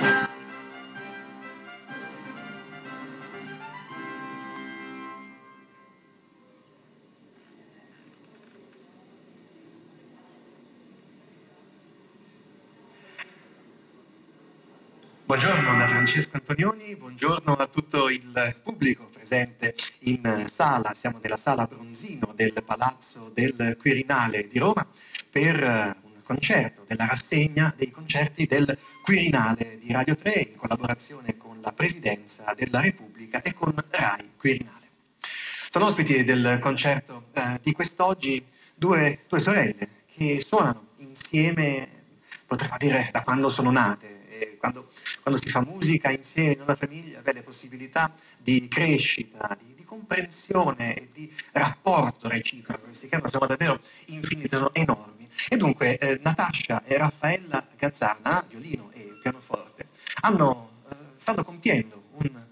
Buongiorno da Francesco Antonioni, buongiorno a tutto il pubblico presente in sala. Siamo nella sala Bronzino del Palazzo del Quirinale di Roma per un concerto della rassegna dei concerti del Quirinale di Radio 3 in collaborazione con la Presidenza della Repubblica e con Rai Quirinale. Sono ospiti del concerto di quest'oggi due sorelle che suonano insieme, potremmo dire, da quando sono nate. Quando si fa musica insieme in una famiglia, le possibilità di crescita, di comprensione e di rapporto reciproco che si creano sono davvero infinite, sono enormi. E dunque Natascia e Raffaella Gazzana, violino e pianoforte, stanno compiendo un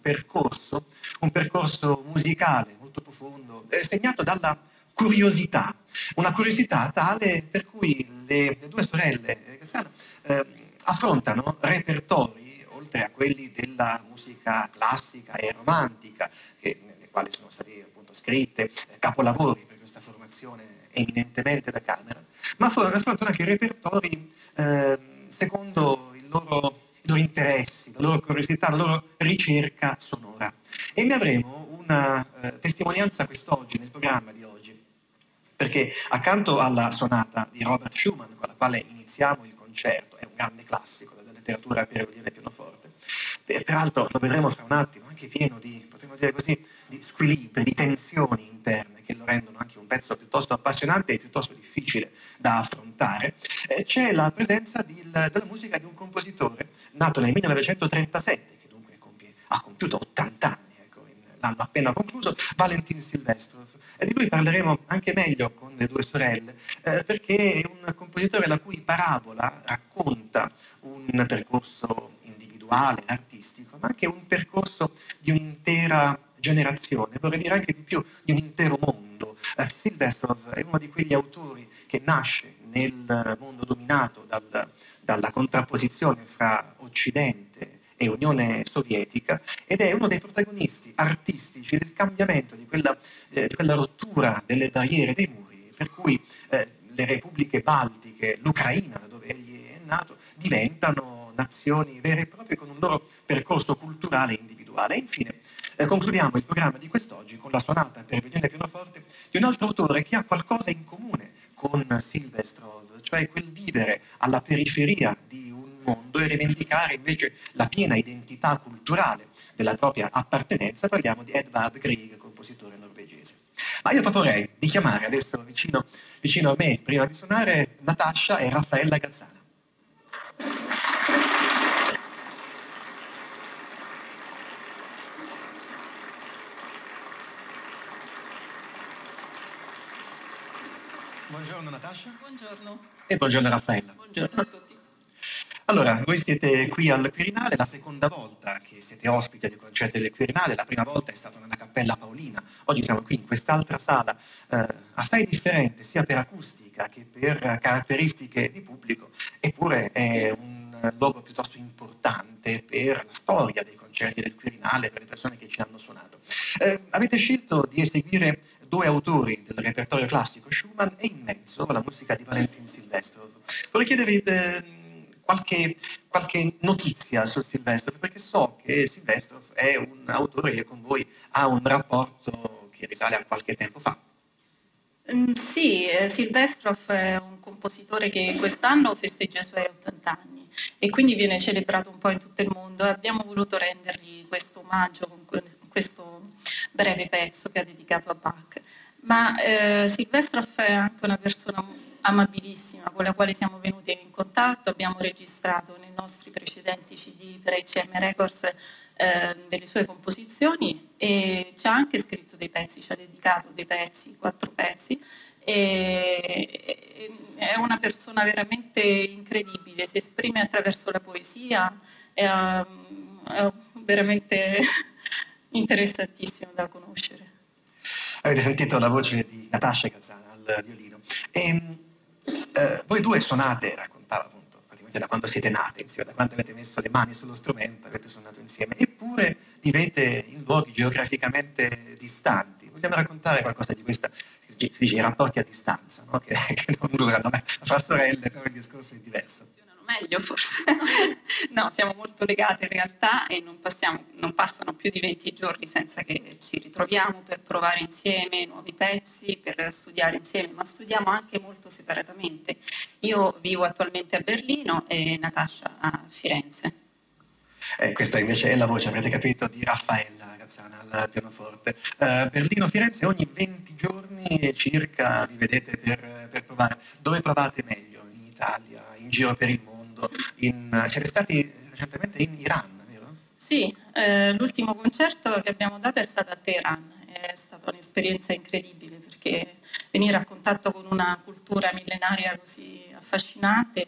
percorso musicale molto profondo, segnato dalla curiosità, una curiosità tale per cui le due sorelle Gazzana affrontano repertori, oltre a quelli della musica classica e romantica, nelle quali sono stati appunto scritte capolavori per questa formazione eminentemente da camera, ma affrontano anche repertori secondo i loro interessi, la loro curiosità, la loro ricerca sonora. E ne avremo una testimonianza quest'oggi, nel programma di oggi, perché accanto alla sonata di Robert Schumann, con la quale iniziamo il concerto, è un grande classico della letteratura per violino e pianoforte, peraltro lo vedremo fra un attimo, anche pieno di, potremmo dire così, di squilibri, di tensioni interne che lo rendono anche un pezzo piuttosto appassionante e piuttosto difficile da affrontare. C'è la presenza della musica di un compositore nato nel 1937, che dunque ha compiuto 80 anni, l'anno appena concluso, Valentin Silvestrov. E di lui parleremo anche meglio con le due sorelle, perché è un compositore la cui parabola racconta un percorso individuale, artistico, ma anche un percorso di un'intera generazione, vorrei dire anche di più, di un intero mondo. Silvestrov è uno di quegli autori che nasce nel mondo dominato dalla contrapposizione fra Occidente e Unione Sovietica, ed è uno dei protagonisti artistici del cambiamento di quella rottura delle barriere, dei muri, per cui le repubbliche baltiche, l'Ucraina, dove egli è nato, diventano nazioni vere e proprie con un loro percorso culturale e individuale. E infine concludiamo il programma di quest'oggi con la sonata per violino e pianoforte di un altro autore che ha qualcosa in comune con Silvestrov, cioè quel vivere alla periferia di un mondo e rivendicare invece la piena identità culturale della propria appartenenza. Parliamo di Edvard Grieg, compositore norvegese. Ma io proporrei di chiamare adesso vicino a me, prima di suonare, Natascia e Raffaella Gazzana. Buongiorno Natascia. Buongiorno. E buongiorno Raffaella. Buongiorno a tutti. Allora, voi siete qui al Quirinale, la seconda volta che siete ospiti del concerto del Quirinale, la prima volta è stata nella Cappella Paolina, oggi siamo qui in quest'altra sala assai differente sia per acustica che per caratteristiche di pubblico, eppure è un luogo piuttosto importante per la storia dei concerti del Quirinale, per le persone che ci hanno suonato. Avete scelto di eseguire due autori del repertorio classico Schumann e in mezzo la musica di Valentin Silvestrov. Vorrei chiedervi qualche notizia su Silvestrov, perché so che Silvestrov è un autore che con voi ha un rapporto che risale a qualche tempo fa. Sì, Silvestrov è un compositore che quest'anno festeggia i suoi 80 anni e quindi viene celebrato un po' in tutto il mondo e abbiamo voluto rendergli questo omaggio con questo breve pezzo che ha dedicato a Bach. Ma Silvestrov è anche una persona amabilissima con la quale siamo venuti in contatto, abbiamo registrato nei nostri precedenti CD per ICM Records delle sue composizioni e ci ha anche scritto dei pezzi, ci ha dedicato dei pezzi, 4 pezzi. È una persona veramente incredibile, si esprime attraverso la poesia, è veramente interessantissimo da conoscere. Avete sentito la voce di Natascia Gazzana al violino. Voi due suonate, raccontava appunto veramente da quando siete nate insieme, da quando avete messo le mani sullo strumento, avete suonato insieme, eppure vivete in luoghi geograficamente distanti. Vogliamo raccontare qualcosa di questa, si dice, i rapporti a distanza, no? che non durano, fra sorelle, però il discorso è diverso. Meglio forse. No, siamo molto legate in realtà e non passano più di 20 giorni senza che ci ritroviamo per provare insieme nuovi pezzi, per studiare insieme, ma studiamo anche molto separatamente. Io vivo attualmente a Berlino e Natasha a Firenze. Questa invece è la voce, avrete capito, di Raffaella Gazzana al pianoforte. Berlino-Firenze ogni 20 giorni circa vi vedete per provare. Dove provate meglio? In Italia, in giro per il mondo? Siete stati recentemente in Iran, vero? Sì, l'ultimo concerto che abbiamo dato è stato a Teheran. È stata un'esperienza incredibile perché venire a contatto con una cultura millenaria così affascinante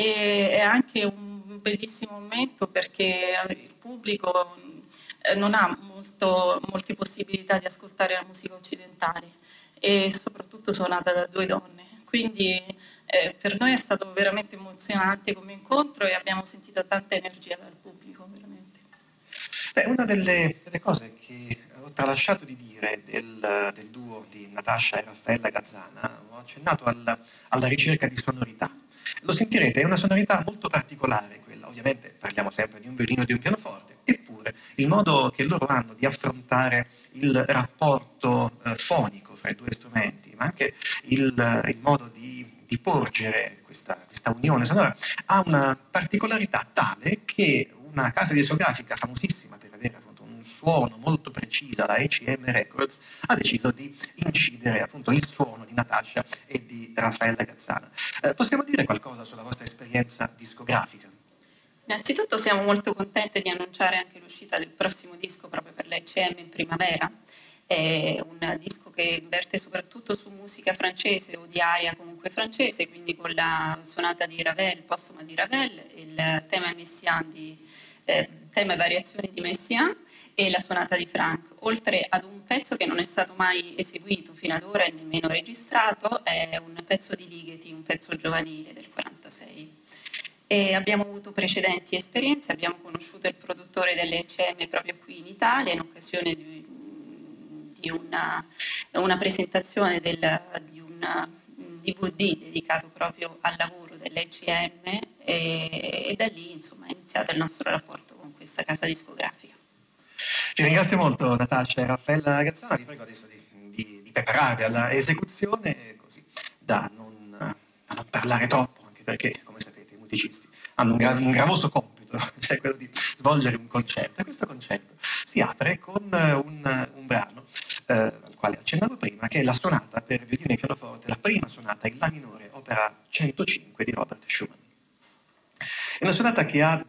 e è anche un bellissimo momento perché il pubblico non ha molte possibilità di ascoltare la musica occidentale e soprattutto suonata da due donne. Quindi per noi è stato veramente emozionante come incontro e abbiamo sentito tanta energia dal pubblico, veramente. Beh, una delle cose che ho tralasciato di dire del duo di Natasha e Raffaella Gazzana, ho accennato alla ricerca di sonorità. Lo sentirete, è una sonorità molto particolare quella, ovviamente parliamo sempre di un violino e di un pianoforte, eppure il modo che loro hanno di affrontare il rapporto fonico fra i due strumenti, ma anche il modo di porgere questa unione sonora, ha una particolarità tale che una casa discografica famosissima per avere appunto un suono molto preciso, la ECM Records, ha deciso di incidere appunto il suono di Natasha e di Raffaella Gazzana. Possiamo dire qualcosa sulla vostra esperienza discografica? Innanzitutto siamo molto contenti di annunciare anche l'uscita del prossimo disco proprio per la ECM in primavera. È un disco che verte soprattutto su musica francese o di aria comunque francese, quindi con la sonata di Ravel, postuma di Ravel, il tema Messiaen tema e variazioni di Messiaen e la sonata di Franck, oltre ad un pezzo che non è stato mai eseguito fino ad ora e nemmeno registrato, è un pezzo di Ligeti, un pezzo giovanile del 46. E abbiamo avuto precedenti esperienze, abbiamo conosciuto il produttore dell'ECM proprio qui in Italia in occasione di una presentazione di un DVD dedicato proprio al lavoro dell'ECM e da lì insomma è iniziato il nostro rapporto con questa casa discografica. Ti ringrazio molto Natasha e Raffaella Gazzana, vi prego adesso di prepararvi alla esecuzione così da non parlare troppo, anche perché come sapete i musicisti hanno un gravoso compito, cioè quello di svolgere un concerto, e questo concerto si apre con un brano al quale accennavo prima, che è la sonata per violino e pianoforte, la prima sonata in La minore, opera 105 di Robert Schumann. È una sonata che ha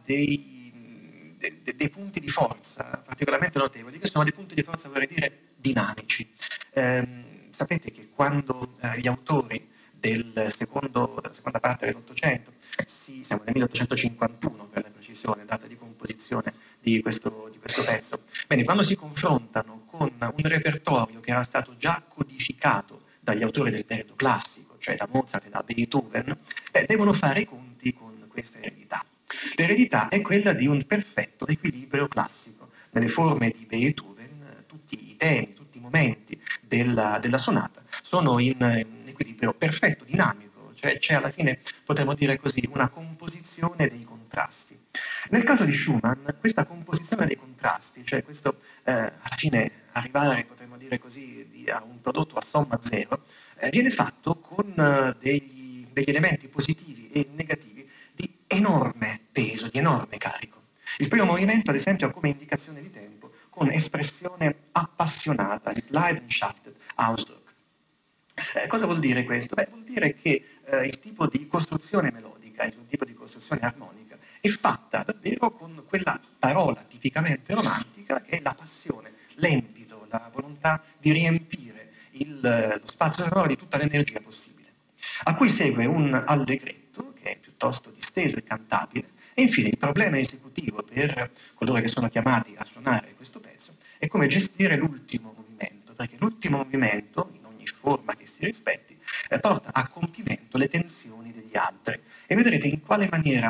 dei punti di forza particolarmente notevoli, che sono dei punti di forza, vorrei dire, dinamici. Sapete che quando gli autori della seconda parte dell'Ottocento, siamo nel 1851 per la precisione, data di composizione di questo pezzo, bene, quando si confrontano con un repertorio che era stato già codificato dagli autori del periodo classico, cioè da Mozart e da Beethoven, devono fare i conti con questa eredità. L'eredità è quella di un perfetto equilibrio classico. Nelle forme di Beethoven tutti i temi, tutti i momenti della sonata sono in equilibrio perfetto, dinamico, cioè c'è alla fine, potremmo dire così, una composizione dei contrasti. Nel caso di Schumann, questa composizione dei contrasti, cioè questo alla fine arrivare, potremmo dire così, a un prodotto a somma zero, viene fatto con degli elementi positivi e negativi di enorme peso, di enorme carico. Il primo movimento, ad esempio, ha come indicazione di tempo con espressione appassionata, Leidenschaftet Ausdruck. Cosa vuol dire questo? Beh, vuol dire che il tipo di costruzione melodica, il tipo di costruzione armonica è fatta davvero con quella parola tipicamente romantica che è la passione, l'empito, la volontà di riempire lo spazio sonoro di tutta l'energia possibile. A cui segue un allegretto che è piuttosto disteso e cantabile, e infine il problema esecutivo per coloro che sono chiamati a suonare questo pezzo è come gestire l'ultimo movimento, perché l'ultimo movimento, in ogni forma che si rispetti, porta a compimento le tensioni degli altri. E vedrete in quale maniera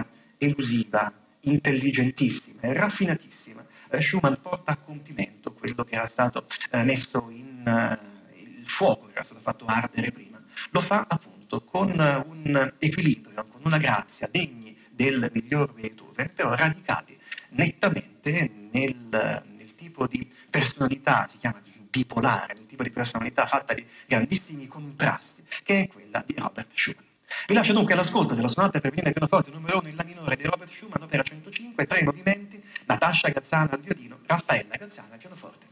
elusiva, intelligentissima e raffinatissima, Schumann porta a compimento quello che era stato messo in il fuoco, che era stato fatto ardere prima. Lo fa appunto con un equilibrio, con una grazia degni del miglior Beethoven, però radicati nettamente nel tipo di personalità, si chiama bipolare, nel tipo di personalità fatta di grandissimi contrasti, che è quella di Robert Schumann. Vi lascio dunque all'ascolto della sonata per violino e pianoforte numero 1 in La minore di Robert Schumann, opera 105, 3 movimenti, Natascia Gazzana al violino, Raffaella Gazzana al pianoforte.